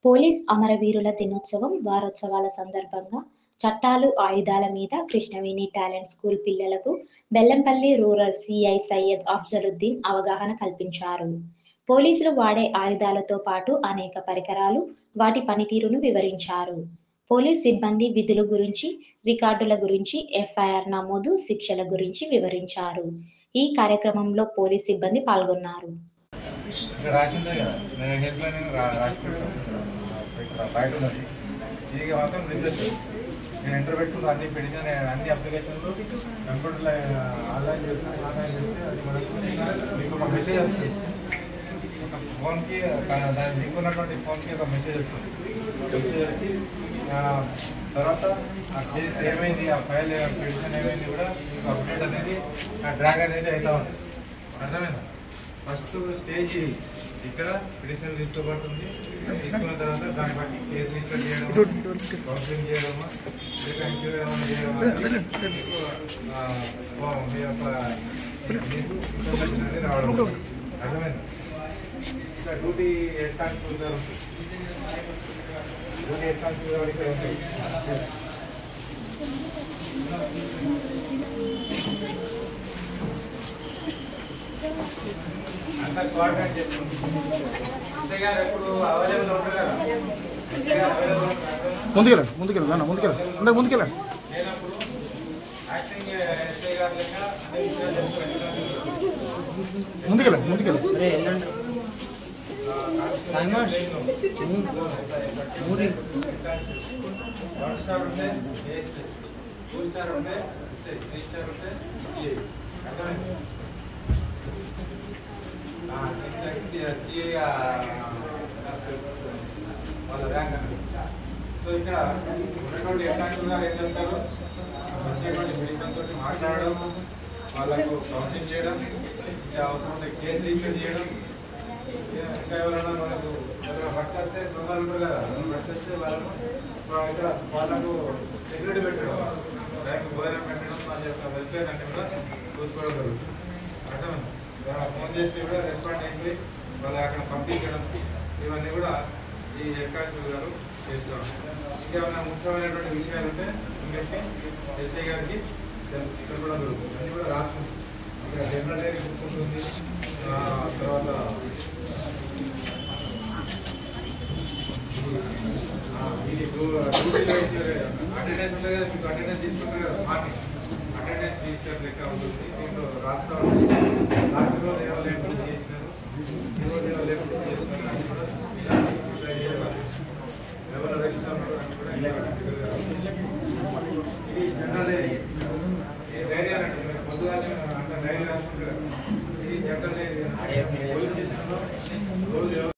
Police అమరవీరుల దినోత్సవం వారోత్సవాల సందర్భంగా చట్టాలు, ఆయుధాల మీద కృష్ణవేణి టాలెంట్ స్కూల్ పిల్లలకు బెల్లంపల్లి రూరల్ సీఐ సయ్యద్ అఫ్జలుద్దీన్ అవగాహన కల్పించారు. పోలీసులు వాడే ఆయుధాలతో పాటు అనేక పరికరాలు, వాటి పనితీరును వివరించారు. పోలీస్ సిబ్బంది విధుల గురించి, రికార్డుల గురించి, ఎఫ్ఐఆర్ నమోదు, శిక్షల గురించి వివరించారు. ఈ కార్యక్రమంలో పోలీస్ సిబ్బంది పాల్గొన్నారు. బయట ఉన్నది ఇది మాత్రం రిజల్ట్ నేను ఎంటర్ పెట్టుకున్న అన్ని పెడితే నేను అన్ని అప్లికేషన్లు కంప్యూటర్లో ఆన్లైన్ చేస్తాను. ఆన్లైన్ చేస్తే అది మనకు మీకు ఒక మెసేజ్ వస్తుంది. ఫోన్కి దాని లింక్ ఉన్నటువంటి ఫోన్కి ఒక మెసేజ్ వస్తుంది. మెసేజ్ వచ్చి తర్వాత ఆ కేసు ఏమైంది, ఆ ఫైల్ పిటిషన్ ఏమైంది కూడా మీకు అప్డేట్ అనేది డ్రాగ్ అనేది అవుతూ ఉంటుంది. అర్థమైందా? ఫస్ట్ స్టేజ్ ఇక్కడ పిటిషన్ తీసుకోబడుతుంది. తీసుకున్న తర్వాత దాన్ని బట్టి కేసు రిజిస్టర్ చేయడం, కౌన్సిలింగ్ చేయడమా, లేక ఇంక్వైరీ ఏమైనా చేయడమా మీకు ఇన్ఫర్మేషన్ అనేది రావడం. అర్థమైంది? ఇక్కడ డ్యూటీ హెడ్ కానిస్టేబుల్ గారు ఉంటుంది. డ్యూటీ హెడ్ కానిస్టేబుల్ గారు ఇక్కడ ఉంటాయి. అంతా స్పాట్ అని చెప్తుంది. ఎస్ఐ గారు ఎప్పుడు అవైలబుల్ ఉంటారు కదా, ముందుకెళ్ళండి అందరు ముందుకెళ్ళండి. లేనప్పుడు యాక్టింగ్ ఎస్ఐ గారు లెక్క అన్ని విషయాలు ముందుకెళ్ళండి. వన్ స్టార్ ఉంటే ఏఎస్ఐ, 2 స్టార్ ఉంటే ఎస్ఐ, 3 స్టార్ ఉంటే సిఐ. అర్థమైంది? సిఐ వాళ్ళ ర్యాంక్ అన్నమాట. సో ఇక్కడ ఉన్నటువంటి ఎట్లాంటి గారు ఏం చెప్తారు, వచ్చేటువంటి మెడికల్తో మాట్లాడడం, వాళ్ళకు కౌన్సిలింగ్ చేయడం, ఇంకా అవసరం ఉంటే కేసు రిజిస్టర్ చేయడం, ఇంకా ఎవరైనా మనకు ఎవరైనా పట్టేస్తే దొంగలు ఉంటారు కదా, పట్టేస్తే వాళ్ళను ఇక్కడ వాళ్ళకు సెక్యూరిటీ పెట్టడం, ర్యాంక్ భోజనం పెట్టడం, వాళ్ళ యొక్క వెల్ఫేర్ అన్ని కూడా చూసుకోవడం జరుగుతుంది. అర్థమైంది? ఫోన్ చేసి కూడా రెస్పాండ్ అయింది, వాళ్ళు అక్కడ పంపించడం, ఇవన్నీ కూడా ఈ హెడ్ కానిస్టేబుల్ గారు చేస్తాం. ఇంకేమైనా ముఖ్యమైనటువంటి విషయాలు ఉంటే ఇంకే ఎస్ఐ గారికి తెలపడం జరుగుతుంది. అన్నీ కూడా రాస్తుంది. ఇక్కడ జనరల్ డైరీ బుక్ ఉంటుంది. తర్వాత ఇది డ్యూటీలో అటెండెన్స్ ఉంటుంది కదా, మీకు అటెండెన్స్ తీసుకుంటారు కదా, మార్నింగ్ అటెండెన్స్ రిజిస్టర్ లెక్క ఉంటుంది. దీంట్లో రాస్తా ఉంటుంది. లాస్ట్ రోజు ఎవరు లేకుండా చేసినారు, ఈ రోజు ఎవరు లేకుండా చేస్తున్నారు అని కూడా ఎవరు రెస్టారెంట్ అని కూడా ఇది జనరల్ డైరీ. ఈ డైరీ అంటే పొద్దుగానే అంత డైరీ రాసుకుంటారు. ఇది జనరల్ డైరీ. పోలీస్ స్టేషన్లో